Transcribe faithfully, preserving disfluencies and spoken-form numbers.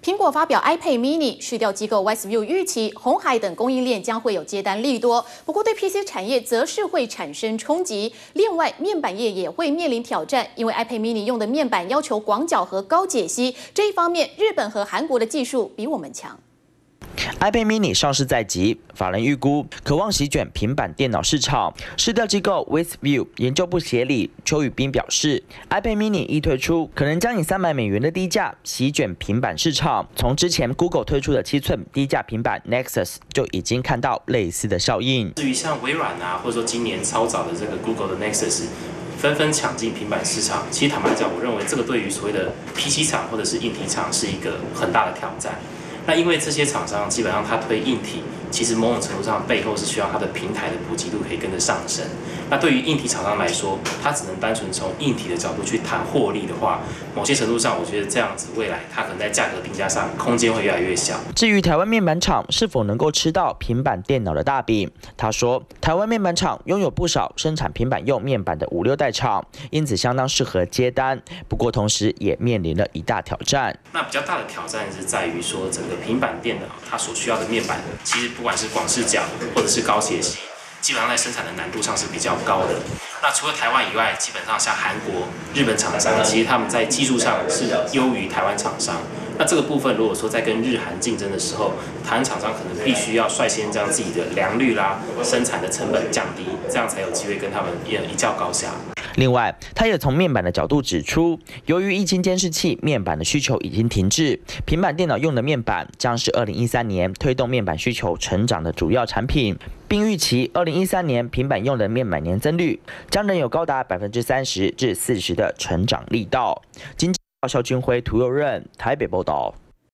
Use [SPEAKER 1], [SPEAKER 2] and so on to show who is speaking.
[SPEAKER 1] 苹果发表 iPad mini， 市调机构 Westview 预期鸿海等供应链将会有接单利多，不过对 P C 产业则是会产生冲击。另外，面板业也会面临挑战，因为 iPad mini 用的面板要求广角和高解析，这一方面日本和韩国的技术比我们强。
[SPEAKER 2] iPad mini 上市在即，法人预估可望席卷平板电脑市场。市调机构 Westview 研究部协理邱宇斌表示 ，iPad mini 一推出，可能将以三百美元的低价席卷平板市场。从之前 Google 推出的七寸低价平板 Nexus 就已经看到类似的效应。
[SPEAKER 3] 至于像微软啊，或者说今年超早的这个 Google 的 Nexus。 纷纷抢进平板市场，其实坦白讲，我认为这个对于所谓的 P C 厂或者是硬体厂是一个很大的挑战。那因为这些厂商基本上它推硬体，其实某种程度上背后是需要它的平台的普及度可以跟着上升。那对于硬体厂商来说，它只能单纯从硬体的角度去谈获利的话，某些程度上，我觉得这样子未来它可能在价格定价上空间会越来越小。
[SPEAKER 2] 至于台湾面板厂是否能够吃到平板电脑的大饼，他说，台湾面板厂拥有不少生产平板用面板的五六代厂，因此相当适合接单。不过同时也面临了一大挑战。
[SPEAKER 3] 那比较大的挑战是在于说，整个平板电脑它所需要的面板，其实不管是广视角或者是高解析。 基本上在生产的难度上是比较高的。那除了台湾以外，基本上像韩国、日本厂商，其实他们在技术上是优于台湾厂商。那这个部分，如果说在跟日韩竞争的时候，台湾厂商可能必须要率先将自己的良率啦、生产的成本降低，这样才有机会跟他们一较高下。
[SPEAKER 2] 另外，他也从面板的角度指出，由于液晶监视器面板的需求已经停滞，平板电脑用的面板将是二零一三年推动面板需求成长的主要产品，并预期二零一三年平板用的面板年增率将能有高达百分之三十至四十的成长力道。经济报肖军辉、涂佑任台北报道。